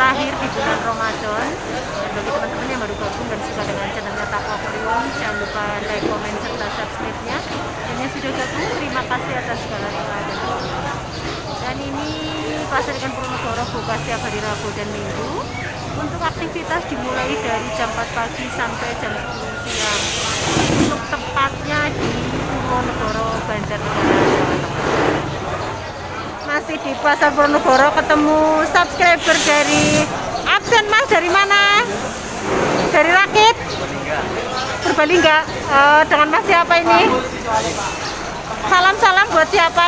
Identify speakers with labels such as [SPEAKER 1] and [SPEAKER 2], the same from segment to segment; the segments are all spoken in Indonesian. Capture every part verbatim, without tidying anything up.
[SPEAKER 1] terakhir di bulan Ramadan. Dan bagi teman-teman yang baru gabung dan suka dengan channelnya Taqwa Aquarium, jangan lupa like, komen, serta subscribe-nya. Dan yang sudah gabung, terima kasih atas segala doa dan dukungan. Dan ini Pasar Ikan Purwonegoro buka setiap hari Rabu dan Minggu. Untuk aktivitas dimulai dari jam empat pagi sampai jam sepuluh siang. Untuk tempatnya di Purwonegoro, Banjarnegara, Jawa Tengah. Masih di Pasar Purwonegoro, ketemu subscriber dari absen. Mas dari mana? Dari Rakit? Purbalingga. Uh, dengan Mas siapa ini? Salam-salam buat siapa?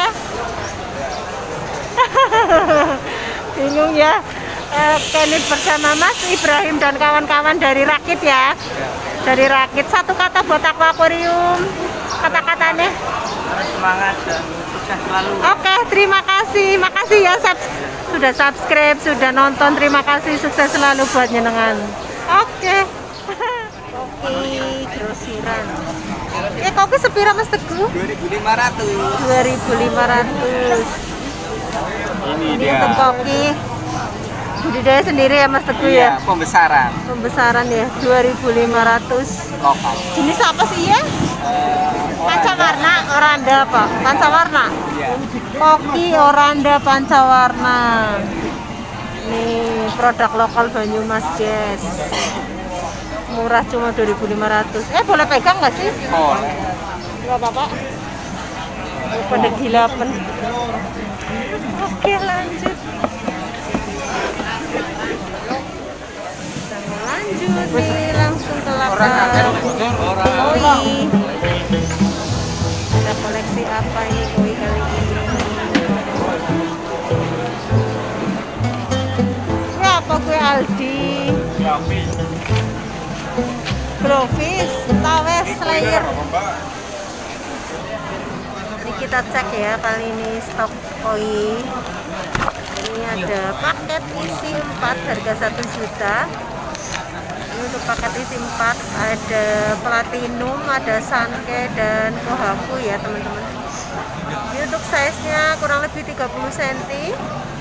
[SPEAKER 1] Bingung ya. Oke, ini bersama Mas Ibrahim dan kawan-kawan dari Rakit ya. Dari Rakit. Satu kata buat Taqwa Aquarium. Kata-katanya?
[SPEAKER 2] Semangat dan sukses selalu. Oke,
[SPEAKER 1] terima kasih. Makasih ya sub sudah subscribe, sudah nonton. Terima kasih, sukses selalu buat nyenengan. Oke. Kopi grosiran. Eh, kopi sepira Mas Teguh?
[SPEAKER 2] dua ribu lima ratus.
[SPEAKER 1] dua ribu lima ratus.
[SPEAKER 2] Ini,
[SPEAKER 1] Ini
[SPEAKER 2] dia.
[SPEAKER 1] untuk kopi budidaya sendiri ya Mas Teguh
[SPEAKER 2] Iya,
[SPEAKER 1] ya?
[SPEAKER 2] pembesaran.
[SPEAKER 1] Pembesaran ya, dua ribu lima ratus.
[SPEAKER 2] Lokal.
[SPEAKER 1] Jenis apa sih ya? Pancawarna, oranda Pak. Pancawarna.
[SPEAKER 2] Iya.
[SPEAKER 1] Koki oranda pancawarna. Nih, produk lokal Banyumas, guys. Murah cuma dua ribu lima ratus. Eh, boleh pegang nggak sih?
[SPEAKER 2] Boleh.
[SPEAKER 1] Nggak apa-apa. Pada gilapan. Oke, lanjut. Kita lanjut nih, langsung ke lapar. Koi. Kita koleksi apa ini koi kali ini? Ini apa kue Aldi? Glowfish, tawes, slayer. Ini kita cek ya kali ini stok koi. Ini ada paket isi empat harga satu juta. Ini untuk paket isi empat ada platinum, ada sanke dan kohaku ya teman-teman. Ini untuk size nya kurang lebih tiga puluh sentimeter.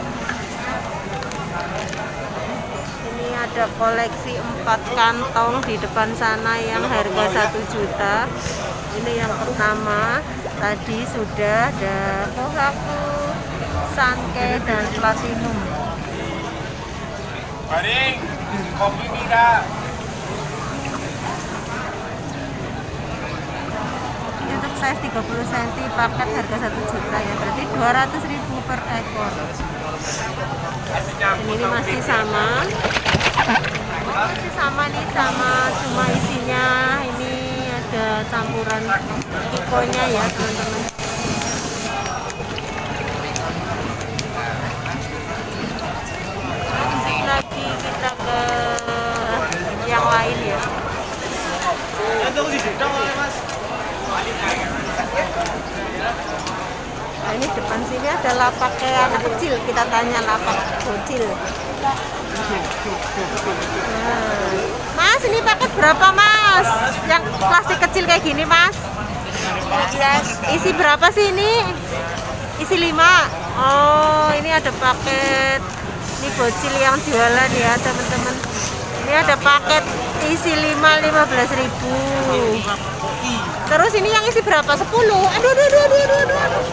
[SPEAKER 1] Ini ada koleksi empat kantong di depan sana yang harga satu juta. Ini yang pertama tadi sudah ada kohaku, sanke dan platinum.
[SPEAKER 2] Baring, kopi tidak.
[SPEAKER 1] Untuk size tiga puluh sentimeter paket harga satu juta ya, berarti dua ratus ribu per ekor. Dan ini masih sama. Masih sama nih, sama cuma isinya ini ada campuran ikonya ya teman-teman. Lagi kita ke yang lain ya. Nah, ini depan sini ada lapak kayak anak kecil, kita tanya lapak bocil. Nah, Mas, ini paket berapa Mas? Yang plastik kecil kayak gini Mas? Isi berapa sih ini? Isi lima. Oh, ini ada paket. Ini bocil yang jualan ya teman-teman. Ini ada paket isi lima, lima belas ribu. Terus ini yang isi berapa? sepuluh. Aduh, aduh, aduh, aduh, aduh, aduh.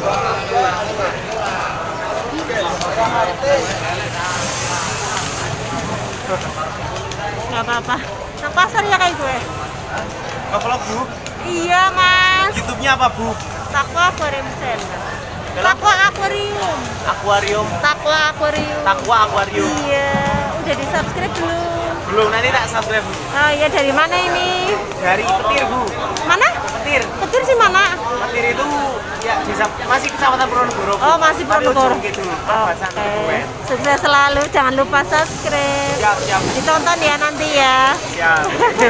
[SPEAKER 1] Nggak apa-apa. Nang pasar ya kayak gue.
[SPEAKER 2] Vlog Bu?
[SPEAKER 1] Iya Mas.
[SPEAKER 2] YouTube-nya apa Bu?
[SPEAKER 1] Taqwa Aquarium Channel. Taqwa Aquarium.
[SPEAKER 2] Aquarium.
[SPEAKER 1] Takwa Aquarium.
[SPEAKER 2] Taqwa Aquarium.
[SPEAKER 1] Iya. Udah di subscribe belum?
[SPEAKER 2] Belum, nanti tak subscribe Bu.
[SPEAKER 1] Oh iya, dari mana ini?
[SPEAKER 2] Dari Petir Bu.
[SPEAKER 1] Mana?
[SPEAKER 2] Petir.
[SPEAKER 1] Petir sih mana?
[SPEAKER 2] Petir itu ya bisa masih Kecamatan Purwonegoro.
[SPEAKER 1] Oh, masih Purwonegoro.
[SPEAKER 2] Gitu.
[SPEAKER 1] Oke. Sukses selalu, jangan lupa subscribe.
[SPEAKER 2] Siap, siap.
[SPEAKER 1] Ditonton ya nanti ya.
[SPEAKER 2] Siap.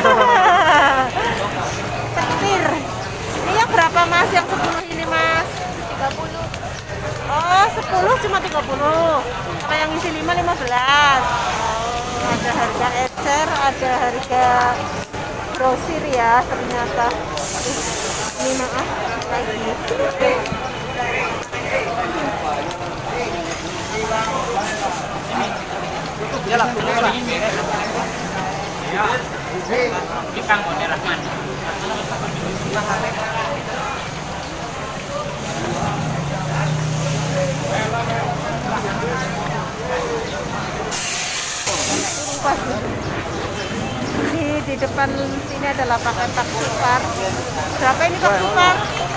[SPEAKER 1] Petir. Ini yang berapa Mas? Yang sepuluh ini Mas? tiga puluh. Oh, sepuluh cuma tiga puluh. Kalau yang isi lima, lima belas. Oh, ada harga ecer, ada harga grosir ya ternyata. Ini maaf lagi.
[SPEAKER 2] Ya lah. Ikang Mode Rahman.
[SPEAKER 1] Ini di depan sini adalah pakai Pak Supar. Berapa ini Pak Supar?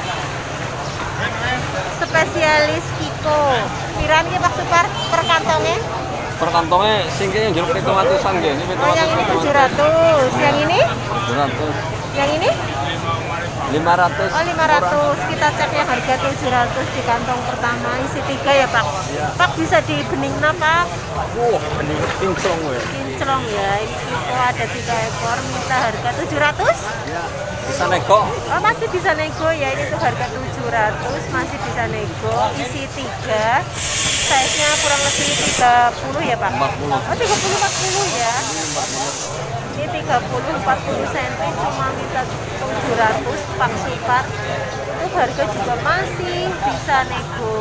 [SPEAKER 1] Spesialis Kiko. Pirang ya Pak Supar per kantongnya?
[SPEAKER 3] Per kantongnya singkirnya jeruk pitung ratusan ya. Ini
[SPEAKER 1] Oh yang ini tujuh ratus. Yang ini?
[SPEAKER 3] tujuh ratus.
[SPEAKER 1] Yang ini?
[SPEAKER 3] lima ratus.
[SPEAKER 1] Oh lima ratus. Kita cek yang harga tujuh ratus di kantong pertama isi tiga ya Pak.
[SPEAKER 3] Ya.
[SPEAKER 1] Pak bisa di beningna Pak.
[SPEAKER 3] Wah, ini kinclong ya.
[SPEAKER 1] Kinclong ya. Ini Kiko ada tiga ekor minta harga tujuh ratus.
[SPEAKER 3] Ya. Bisa nego.
[SPEAKER 1] Oh masih bisa nego ya, ini tuh harga tujuh ratus masih bisa nego, isi tiga, size nya kurang lebih tiga puluh ya Pak?
[SPEAKER 3] empat puluh.
[SPEAKER 1] Oh tiga puluh empat puluh ya. Ini tiga puluh empat puluh senti cuma minta tujuh ratus Pak Supar. Itu harga juga masih bisa nego.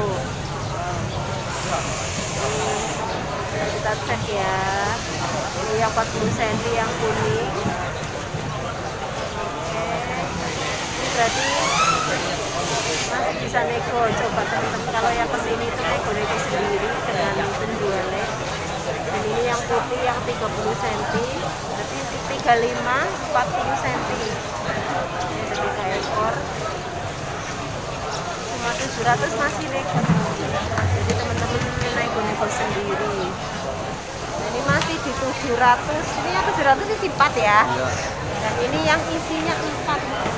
[SPEAKER 1] Kita cek ya. Ini yang empat puluh senti yang kuning. Berarti masih bisa nego. Coba teman-teman kalau yang kesini itu nego-nego sendiri dengan penjualnya. Dan ini yang putih yang tiga puluh senti, berarti tiga puluh lima empat puluh senti. Ini tiga ekor cuma tujuh ratus masih nego. Jadi teman-teman nego-nego sendiri. Ini masih di tujuh ratus. Ini yang tujuh ratus isi empat ya. Dan ini yang isinya empat.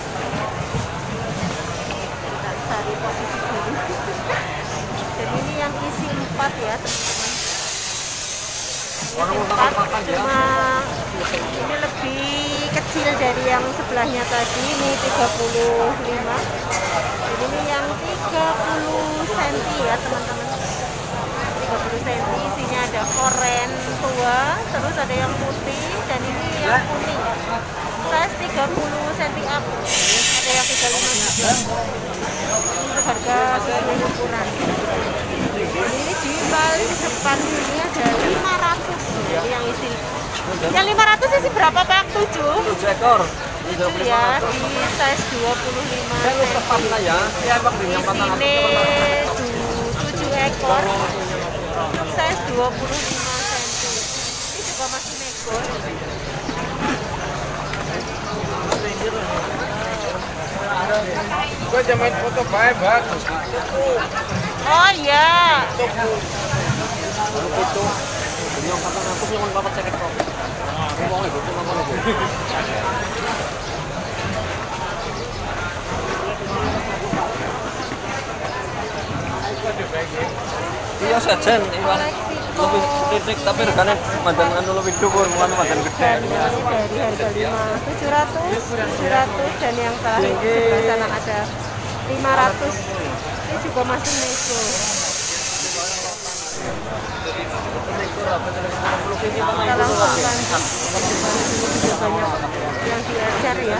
[SPEAKER 1] Cari posisi dulu. Dan ini yang isi empat ya teman-teman. Isi empat cuma ini lebih kecil dari yang sebelahnya tadi. Ini tiga puluh lima. Dan ini yang tiga puluh senti ya teman-teman. tiga puluh senti isinya ada koren tua, terus ada yang putih dan ini yang kuning. Size tiga puluh senti up. Ada yang tiga puluh lima juga. Untuk harga sesuai ukuran. Ini di balik depan ini ada lima ratus. Jadi yang isi. Yang lima ratus isi berapa Pak? tujuh.
[SPEAKER 3] tujuh ekor.
[SPEAKER 1] tujuh ya, di size dua puluh lima senti.
[SPEAKER 3] ya. Ya, Bang,
[SPEAKER 1] Di sini tujuh ekor. Size dua puluh lima senti. Ini juga masih nego.
[SPEAKER 2] Gue jamin foto baik bagus.
[SPEAKER 1] Oh iya.
[SPEAKER 3] Itu. Ini yang kata aku yang bapak cek kok. Ngomong itu ngomong itu. Iya sajen, Iwan. Lebih titik tapi regane mandan anu lebih dhuwur, anu mandan gede.
[SPEAKER 1] Dari harga lima tujuh ratus, tujuh ratus dan yang terakhir sebelah sana ada lima ratus. Ini juga masih nego. Kita langsung lanjut. Ini juga banyak yang diajar ya.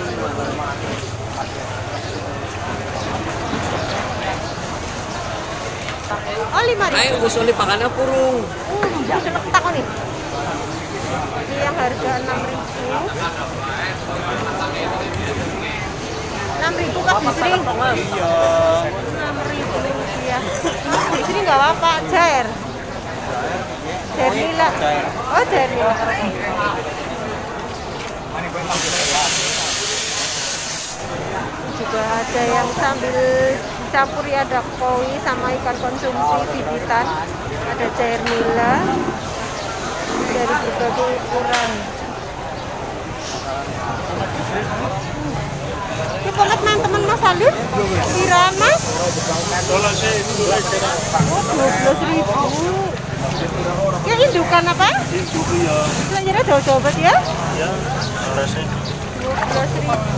[SPEAKER 1] Oh lima ribu.
[SPEAKER 3] Ayo usuli pakannya kurung.
[SPEAKER 1] Uh, bisa takon nih. Ini yang harga enam ribu. enam ribu Kak Bisri.
[SPEAKER 3] Iya.
[SPEAKER 1] enam ribu rupiah. Kak Bisri nggak apa-apa, Jair. Jair nila. Oh, Jair nila. Juga ada yang sambil dicampuri, ada koi sama ikan konsumsi bibitan, ada cair nila dari berbagai ukuran. Ini banget main teman Mas Alif, kira Mas? Oh, dua belas ribu. Ya indukan apa?
[SPEAKER 4] Induk ya.
[SPEAKER 1] Selanjutnya daun-daun ya?
[SPEAKER 4] Ya, rasanya.
[SPEAKER 1] dua belas ribu.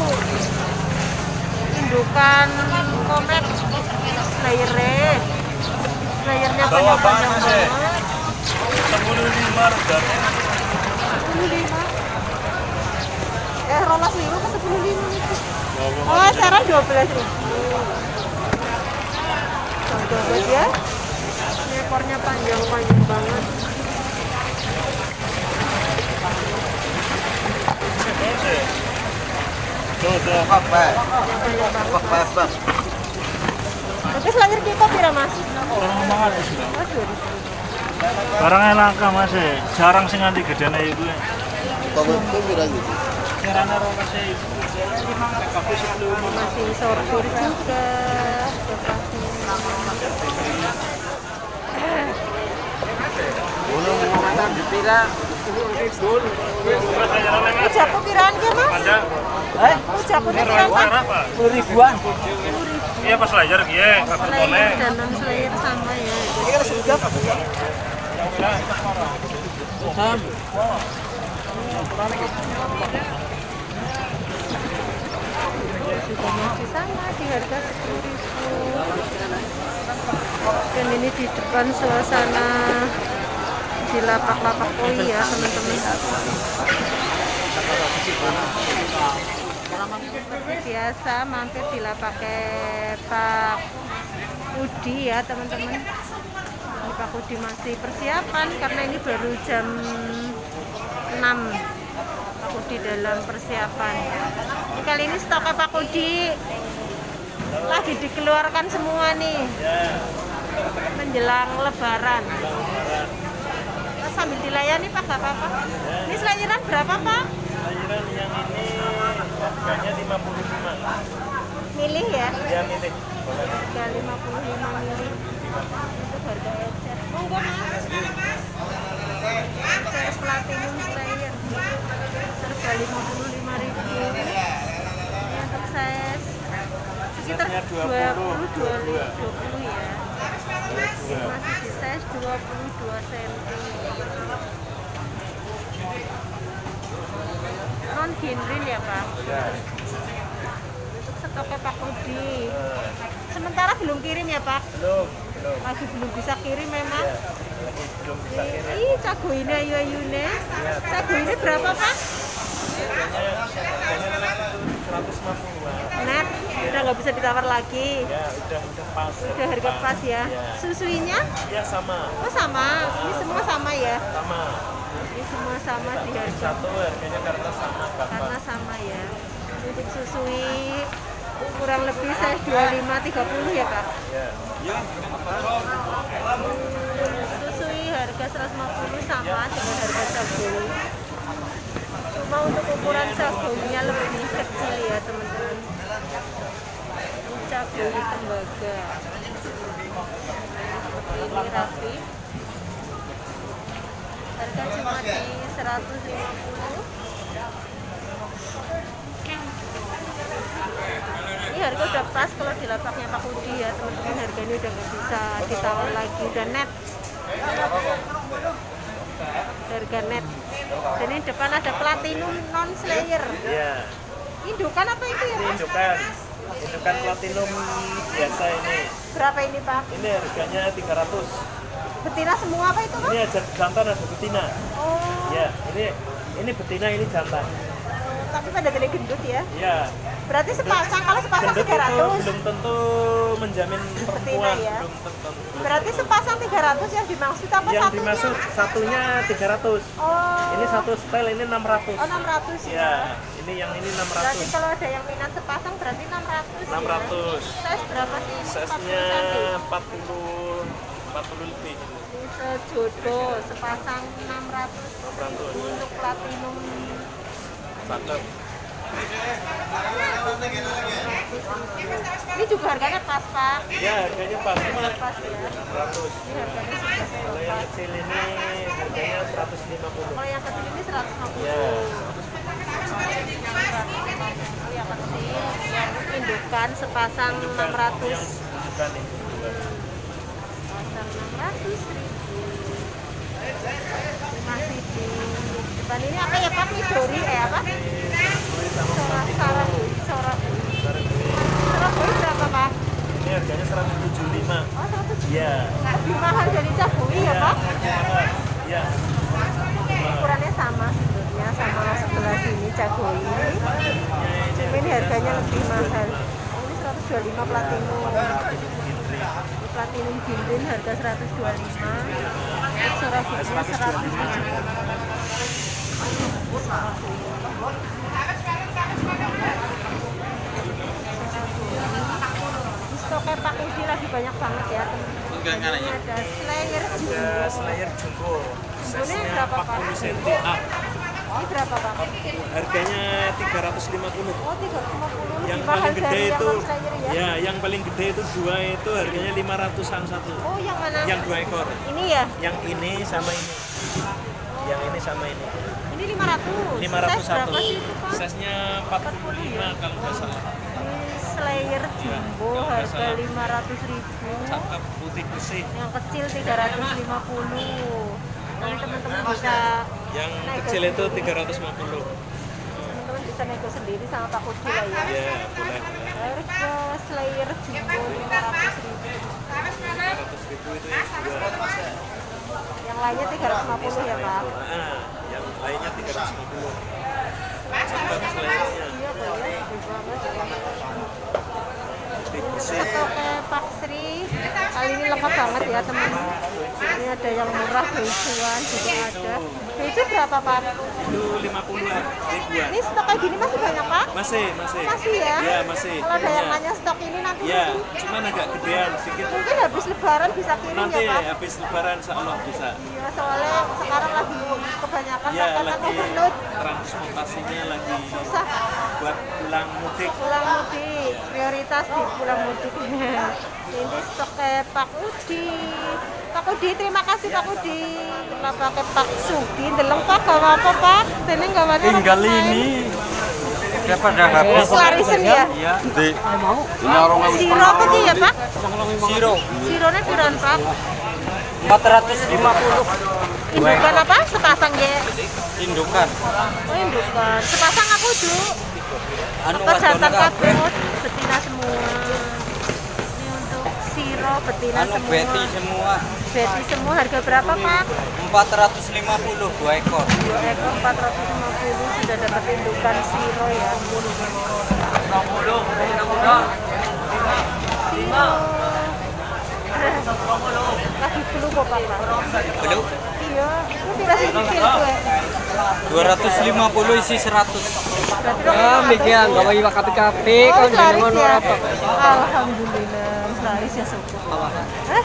[SPEAKER 1] Indukan komet layernya layernya panjang-panjang banget.
[SPEAKER 4] sepuluh lima regane.
[SPEAKER 1] sepuluh lima eh rolas liru ke sepuluh lima itu. Oh sekarang dua belas ribu. Coba ya, ini ekornya panjang-panjang banget.
[SPEAKER 4] Tuh, tuh.
[SPEAKER 2] Apa?
[SPEAKER 1] Yang paling bagus.
[SPEAKER 2] Apa? Apa?
[SPEAKER 1] Oke, selangir kita pira Mas?
[SPEAKER 4] Orang lima ratus.
[SPEAKER 1] Oh, dua ribu.
[SPEAKER 4] Barangnya langka Mas. Jarang sing nganti gedene iku.
[SPEAKER 2] Pabotku pira gitu?
[SPEAKER 4] Kirane ora Mas iku.
[SPEAKER 1] Masih sorghum juga.
[SPEAKER 2] Ono ngomong dipira.
[SPEAKER 1] Ujaku piraan ki Mas?
[SPEAKER 2] Eh,
[SPEAKER 1] Ujaku piraan Pak?
[SPEAKER 2] sepuluh ribuan.
[SPEAKER 4] Iya pas layar piye?
[SPEAKER 1] Slayer dan non slayer sama ya.
[SPEAKER 2] Ini kan sudah Pak. Sam.
[SPEAKER 1] Juga masih sama di harga sepuluh ribu. Dan ini di depan suasana di lapak-lapak koi ya teman-teman. Seperti biasa mampir di lapak Pak Udi ya teman-teman. Ini Pak Udi masih persiapan karena ini baru jam enam. Pak Udi dalam persiapan. Ini kali ini stoknya Pak Udi lagi dikeluarkan semua nih menjelang Lebaran. Mas, sambil dilayani Pak, gak apa-apa. Ini selayiran berapa Pak?
[SPEAKER 4] Lahiran yang ini harganya lima puluh lima.
[SPEAKER 1] Milih ya?
[SPEAKER 4] Ya milih.
[SPEAKER 1] Harga lima puluh lima milih. Itu harga ecer. Monggo Mas. Ecer platinum slayer. Harga lima puluh lima ribu. Ini untuk size sekitar dua puluh dua puluh ya. Masih di size dua puluh dua sentimeter. Non ginril ya Pak?
[SPEAKER 4] Ya.
[SPEAKER 1] Untuk stoknya Pak Udi. Sementara belum kirim ya Pak?
[SPEAKER 4] Belum, belum.
[SPEAKER 1] Masih belum bisa kirim memang.
[SPEAKER 4] Ya. Lagi belum bisa kirim.
[SPEAKER 1] Ih, cago ini ayu ayune. Cago ini berapa Pak?
[SPEAKER 4] Harganya seratus lima puluh.
[SPEAKER 1] Net, udah nggak bisa ditawar lagi.
[SPEAKER 4] Ya, udah udah pas.
[SPEAKER 1] Udah harga pas ya.
[SPEAKER 4] Ya.
[SPEAKER 1] Susuinya?
[SPEAKER 4] Ya sama,
[SPEAKER 1] Oh sama. Ini semua sama ya.
[SPEAKER 4] sama.
[SPEAKER 1] Ini semua sama di harga.
[SPEAKER 4] Satu harganya karena sama
[SPEAKER 1] Karena
[SPEAKER 4] gampang.
[SPEAKER 1] sama ya. Untuk susui kurang lebih size dua puluh lima tiga puluh ya Pak.
[SPEAKER 4] Ya.
[SPEAKER 1] Susui harga seratus lima puluh sama dengan harga cabai. Cuma untuk ukuran cabainya lebih kecil ya teman-teman. Ini cabai tembaga. Seperti ini rapi. Harga cuma di seratus lima puluh. Ini harga udah pas kalau di lapaknya Pak Udi ya teman-teman. Harganya udah nggak bisa ditawar lagi, udah net. Harga net. Dan ini depan ada platinum non slayer.
[SPEAKER 4] Iya.
[SPEAKER 1] Indukan apa itu ya
[SPEAKER 4] Ini
[SPEAKER 1] Mas?
[SPEAKER 4] indukan. Indukan platinum biasa ini.
[SPEAKER 1] Berapa ini Pak?
[SPEAKER 4] Ini harganya tiga ratus.
[SPEAKER 1] Betina semua apa itu Pak?
[SPEAKER 4] Ini ada jantan ada betina.
[SPEAKER 1] Oh,
[SPEAKER 4] Ya, ini ini betina ini jantan.
[SPEAKER 1] tapi pada gede gendut ya.
[SPEAKER 4] Ya.
[SPEAKER 1] Berarti sepasang, kalau sepasang
[SPEAKER 4] Gendut
[SPEAKER 1] tiga
[SPEAKER 4] itu
[SPEAKER 1] ratus.
[SPEAKER 4] belum tentu menjamin perempuan,
[SPEAKER 1] ya.
[SPEAKER 4] belum tentu.
[SPEAKER 1] Berarti sepasang tiga ratus yang dimaksud apa
[SPEAKER 4] Yang
[SPEAKER 1] satunya?
[SPEAKER 4] dimaksud satunya tiga ratus.
[SPEAKER 1] Oh,
[SPEAKER 4] Ini satu style ini enam ratus.
[SPEAKER 1] oh enam ratus ya.
[SPEAKER 4] Ya, ini yang ini enam
[SPEAKER 1] Berarti
[SPEAKER 4] ratus.
[SPEAKER 1] kalau ada yang minat sepasang berarti enam ratus
[SPEAKER 4] enam ratus.
[SPEAKER 1] ya. Size berapa sih?
[SPEAKER 4] Size-nya
[SPEAKER 1] empat puluh cm.
[SPEAKER 4] empat puluh lebih.
[SPEAKER 1] Ini sejodoh, sepasang enam ratus.
[SPEAKER 4] enam ratus.
[SPEAKER 1] Untuk platinum
[SPEAKER 4] Cakep.
[SPEAKER 1] ini juga harganya pas Pak.
[SPEAKER 4] Ya, harganya pas.
[SPEAKER 1] Pas ya.
[SPEAKER 4] enam ratus.
[SPEAKER 1] Ini harganya sudah
[SPEAKER 4] Kalau yang kecil ini harganya seratus lima puluh.
[SPEAKER 1] Kalau yang kecil ini seratus lima puluh.
[SPEAKER 4] Ya.
[SPEAKER 1] Kalau yang kecil yang indukan sepasang enam ratus.
[SPEAKER 4] Bukan ini.
[SPEAKER 1] Sepasang enam ratus ribu. Masih di depan ini apa ya Pak? Midori eh apa? Corak Sarah Corak Sarabui berapa Pak?
[SPEAKER 4] Ini harganya seratus tujuh puluh lima.
[SPEAKER 1] Oh seratus.
[SPEAKER 4] Iya.
[SPEAKER 1] Lebih mahal dari cabui ya Pak?
[SPEAKER 4] Iya.
[SPEAKER 1] Ukurannya sama sebenarnya sama sebelah sini cabui. Cuma ini harganya lebih mahal. Ini seratus dua puluh lima platinum. Ini platinum ginrin harga seratus dua puluh lima. Untuk Surabinya seratus tujuh puluh. Pak Udi lagi banyak banget ya. Ini ada slayer jumbo.
[SPEAKER 4] Ada slayer jumbo.
[SPEAKER 1] Ini berapa Pak?
[SPEAKER 4] empat puluh sentimeter. Ah,
[SPEAKER 1] Ini berapa Pak?
[SPEAKER 4] harganya tiga ratus lima puluh.
[SPEAKER 1] Oh tiga ratus lima puluh.
[SPEAKER 4] Yang
[SPEAKER 1] Lebih mahal
[SPEAKER 4] paling gede
[SPEAKER 1] dari
[SPEAKER 4] itu
[SPEAKER 1] yang slayer ya?
[SPEAKER 4] ya, yang paling gede itu dua itu harganya lima ratusan satu.
[SPEAKER 1] Oh yang mana?
[SPEAKER 4] Yang dua ekor.
[SPEAKER 1] Ini ya?
[SPEAKER 4] Yang ini sama ini. Yang ini sama ini.
[SPEAKER 1] Ini lima ratus.
[SPEAKER 4] lima ratus
[SPEAKER 1] Size
[SPEAKER 4] satu.
[SPEAKER 1] berapa sih itu Pak?
[SPEAKER 4] Size-nya empat puluh lima kalau nggak salah.
[SPEAKER 1] Ini slayer jumbo
[SPEAKER 4] kalau nggak
[SPEAKER 1] harga
[SPEAKER 4] salah.
[SPEAKER 1] lima ratus ribu.
[SPEAKER 4] Cakep putih bersih.
[SPEAKER 1] Yang kecil tiga ratus lima puluh. Nanti teman-teman bisa
[SPEAKER 4] Yang
[SPEAKER 1] nego
[SPEAKER 4] kecil itu
[SPEAKER 1] sendiri.
[SPEAKER 4] tiga ratus lima puluh.
[SPEAKER 1] Teman-teman bisa nego sendiri sama Pak Udi lah ya.
[SPEAKER 4] Ya, boleh.
[SPEAKER 1] Harga slayer jumbo lima ratus ribu.
[SPEAKER 4] lima ratus ribu itu yang dua.
[SPEAKER 1] Yang lainnya tiga ratus lima puluh ya Pak.
[SPEAKER 4] Nah, yang lainnya tiga ratus lima puluh. Cakep selayarnya.
[SPEAKER 1] Iya Pak ya, gede banget.
[SPEAKER 4] Putih bersih.
[SPEAKER 1] Oke Pak Sri, kali ini lengkap banget ya teman. Ini ada yang murah, hijauan juga ada. Hijau berapa Pak?
[SPEAKER 4] Itu lima puluh ribuan.
[SPEAKER 1] Ini stok kayak gini masih banyak Pak?
[SPEAKER 4] Masih, masih.
[SPEAKER 1] Masih ya?
[SPEAKER 4] Iya, masih.
[SPEAKER 1] Kalau ada yang
[SPEAKER 4] Iya.
[SPEAKER 1] nanya stok ini nanti
[SPEAKER 4] Ya,
[SPEAKER 1] mungkin,
[SPEAKER 4] cuman agak gedean sedikit.
[SPEAKER 1] mungkin habis lebaran bisa kirim
[SPEAKER 4] Nanti
[SPEAKER 1] ya Pak?
[SPEAKER 4] habis lebaran insya Allah bisa.
[SPEAKER 1] Iya, soalnya sekarang lagi kebanyakan
[SPEAKER 4] Ya,
[SPEAKER 1] makanan
[SPEAKER 4] lagi
[SPEAKER 1] overload,
[SPEAKER 4] transportasinya lagi
[SPEAKER 1] susah
[SPEAKER 4] buat pulang mudik.
[SPEAKER 1] pulang mudik, prioritas di pulang mudik. Ini stoknya Pak Udi. Pak Udi, terima kasih Pak Udi. Kita pakai Pak Sugi, deleng Pak, gak apa-apa Pak. Ini gak apa-apa.
[SPEAKER 3] Tinggal ini udah pada habis.
[SPEAKER 1] Larisen ya?
[SPEAKER 3] Iya. Di
[SPEAKER 1] Siro apa sih ya Pak?
[SPEAKER 3] Siro
[SPEAKER 1] Sironya piran Pak?
[SPEAKER 3] empat ratus lima puluh.
[SPEAKER 1] Indukan apa? Sepasang ya?
[SPEAKER 3] Indukan.
[SPEAKER 1] Oh indukan. Sepasang aku dulu.
[SPEAKER 3] Anu
[SPEAKER 1] Apa jantan
[SPEAKER 3] wadon
[SPEAKER 1] kabeh betina semua. Ini untuk siro betina
[SPEAKER 3] anu
[SPEAKER 1] semua.
[SPEAKER 3] beti semua
[SPEAKER 1] Beti semua harga berapa Pak?
[SPEAKER 3] empat ratus lima puluh dua ekor.
[SPEAKER 1] Dua ekor empat ratus lima puluh sudah dapat indukan siro ya. Siro. Lagi flu kok Pak.
[SPEAKER 3] Belum
[SPEAKER 1] Iya, itu tidak sedikit gue.
[SPEAKER 3] dua ratus lima puluh isi seratus.
[SPEAKER 1] Ah,
[SPEAKER 3] mikir enggak bagi kapi-kapi
[SPEAKER 1] Oh, selaris ya. Alhamdulillah, selaris ya syukur. Eh?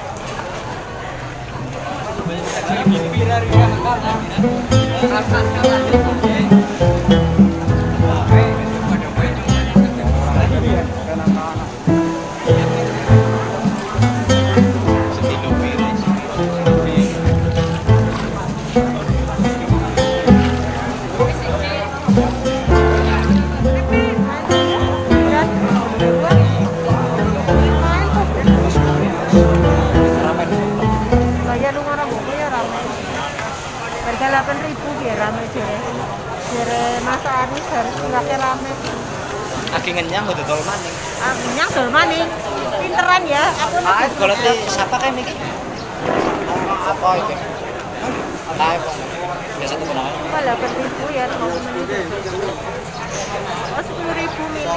[SPEAKER 1] Bayar lu orang buku ya ramai. Harga delapan ribu biar ramai jere. Jere Mas Aris harus pakai ramai.
[SPEAKER 2] Lagi ngenyang udah tol maning.
[SPEAKER 1] Ah, minyak dol maning. Pinteran ya. Aku
[SPEAKER 2] Ah,
[SPEAKER 1] nih.
[SPEAKER 2] kalau di siapa kan ini? Apa itu? Live. Biasa tuh kenapa?
[SPEAKER 1] Oh, delapan ribu ya mau menit. Oh, sepuluh ribu mili.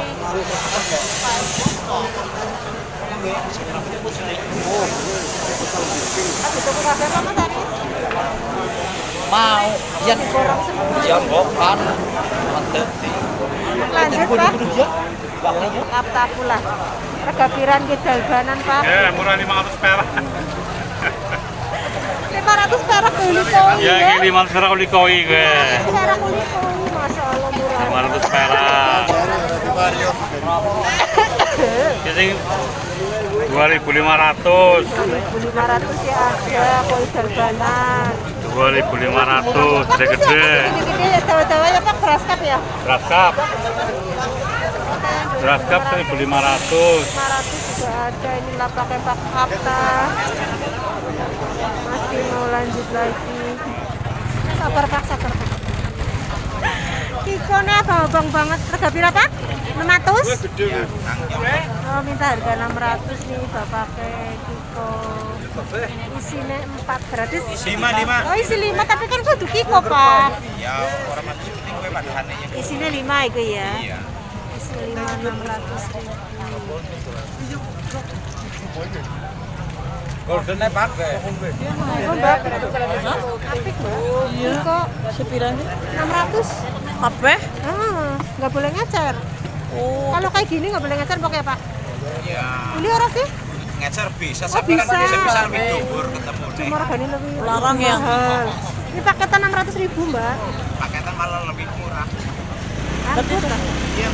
[SPEAKER 1] Aku tunggu kafe apa Mas Aris?
[SPEAKER 2] Mau. Iya.
[SPEAKER 1] Borong semua.
[SPEAKER 2] Jambokan. Mantep sih.
[SPEAKER 1] Lanjut Pak. Apa aku lah. Rega piran ke dalbanan Pak.
[SPEAKER 5] Ya, murah lima ratus perak.
[SPEAKER 1] lima ratus perak uli koi
[SPEAKER 5] Ya,
[SPEAKER 1] ya.
[SPEAKER 5] ini lima ratus perak uli koi gue.
[SPEAKER 1] Perak uli koi, masya Allah murah.
[SPEAKER 5] lima ratus perak. Jadi dua ribu lima ratus.
[SPEAKER 1] dua ribu lima ratus ya ada koi dalbanan.
[SPEAKER 5] dua ribu lima ratus, gede-gede.
[SPEAKER 1] Gede-gede ya tawa-tawa ya Pak, beras kap ya.
[SPEAKER 5] Beras cup. Beras cup seribu lima ratus.
[SPEAKER 1] lima ratus juga ada, ini lah pakai Pak Kapta. Masih mau lanjut lagi. Sabar Pak, sabar Pak. Ikonnya abang-abang banget, harga berapa? enam ratus? Oh, minta harga enam ratus nih bapaknya Kiko. Isinya empat, berarti
[SPEAKER 2] Lima lima.
[SPEAKER 1] oh isi lima, tapi kan kudu Kiko Pak.
[SPEAKER 2] Ya, orang mati syuting gue padahane ya.
[SPEAKER 1] Isinya lima itu ya.
[SPEAKER 2] Iya.
[SPEAKER 1] Isi lima enam ratus ribu.
[SPEAKER 2] Golden nya pakai.
[SPEAKER 1] Oh, Mbak. Apik, Mbak. Kiko
[SPEAKER 6] Sepiran sih?
[SPEAKER 1] enam ratus.
[SPEAKER 6] Apa?
[SPEAKER 1] Ah, nggak boleh ngecer.
[SPEAKER 6] Oh,
[SPEAKER 1] Kalau kayak gini nggak boleh ngecer pakai apa?
[SPEAKER 2] Ya.
[SPEAKER 1] Uli orang sih?
[SPEAKER 2] ngecer bisa,
[SPEAKER 1] Oh,
[SPEAKER 2] tapi kan
[SPEAKER 1] bisa.
[SPEAKER 2] bisa bisa lebih dhuwur ketemu nih.
[SPEAKER 1] Cuma regane lebih
[SPEAKER 6] Larang ya?
[SPEAKER 1] mahal. Ini paketan enam ratus ribu, Mbak.
[SPEAKER 2] Paketan malah lebih murah.
[SPEAKER 1] Aku tak.
[SPEAKER 2] Iya.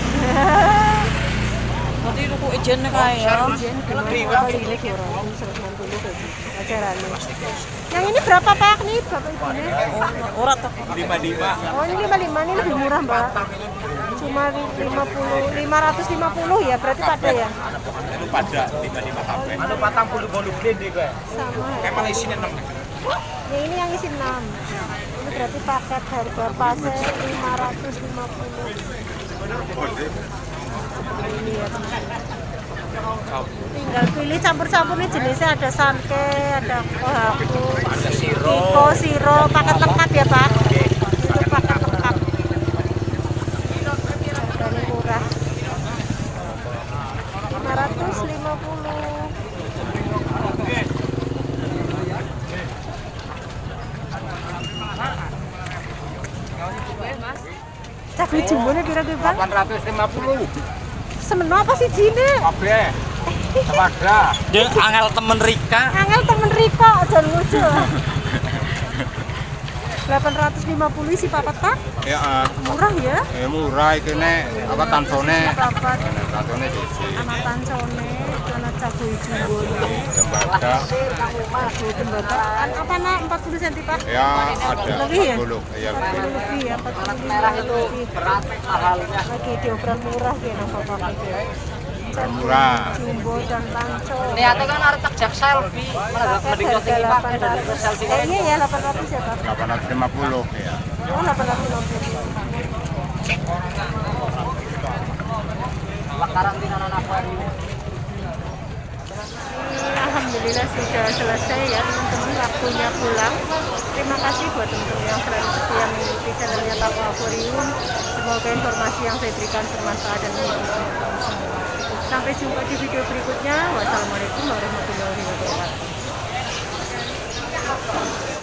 [SPEAKER 6] Nanti tuku ijen kae ya.
[SPEAKER 1] Jen gimana apa ini kurang seratus enam puluh kayak gitu ajarannya. Yang ini berapa Pak nih Bapak Ibunya?
[SPEAKER 6] Ora toh.
[SPEAKER 2] lima lima.
[SPEAKER 1] Oh ini lima puluh lima, ini lebih murah Mbak. Cuma lima puluh, lima ratus lima puluh ya berarti pada ya?
[SPEAKER 2] Itu pada lima lima kabeh. Anu patang puluh bolu gede kowe.
[SPEAKER 1] Sama ya.
[SPEAKER 2] Emang isinya enam.
[SPEAKER 1] Yang ini yang isi enam. Ini berarti paket harga pasnya lima ratus lima puluh. Ini ya teman-teman. Tinggal pilih campur-campur nih jenisnya ada sanke, ada kohaku,
[SPEAKER 2] Ada siro.
[SPEAKER 1] Kiko, siro, paket lengkap ya Pak. Itu paket lengkap. Harganya murah. lima ratus lima puluh. Cabai jumbonya kira-kira Bang?
[SPEAKER 2] delapan ratus lima puluh.
[SPEAKER 1] Semeno apa sih jine?
[SPEAKER 2] Kabeh. Sepada.
[SPEAKER 3] Dia angel temen Rika.
[SPEAKER 1] Angel temen Riko, jangan lucu. delapan ratus lima puluh isi papat Pak?
[SPEAKER 2] Ya, ah.
[SPEAKER 1] Murah ya?
[SPEAKER 2] Ya murah iki nek apa tansone.
[SPEAKER 1] Papat.
[SPEAKER 2] Tansone siji.
[SPEAKER 1] Anak tancone, anak cabai jumbonya.
[SPEAKER 2] Tembaga.
[SPEAKER 1] Cabai tembaga. An apa nak empat puluh sentimeter Pak?
[SPEAKER 2] Ya ada
[SPEAKER 1] Lebih ya?
[SPEAKER 2] empat puluh. Iya
[SPEAKER 1] empat
[SPEAKER 2] lebih.
[SPEAKER 1] puluh lebih ya, empat puluh lima lebih. Lagi diobrol murah ya nang Bapak itu.
[SPEAKER 2] Murah.
[SPEAKER 1] Jumbo dan tanco.
[SPEAKER 6] Niate kan arep tak selfie, malah
[SPEAKER 1] Paket harga delapan ratus. Eh, iya ya delapan ratus ya Pak?
[SPEAKER 2] delapan ratus lima puluh ya.
[SPEAKER 1] Oh delapan ratus lima puluh. Alhamdulillah sudah selesai ya teman-teman, waktunya pulang. Terima kasih buat teman-teman yang selalu setia mengikuti channelnya Toko Aquarium. Semoga informasi yang saya berikan bermanfaat dan menghibur teman-teman semua. Sampai jumpa di video berikutnya. Wassalamualaikum warahmatullahi wabarakatuh.